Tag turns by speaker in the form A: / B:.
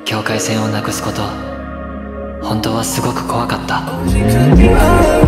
A: 境界線をなくすこと、本当はすごく怖かった。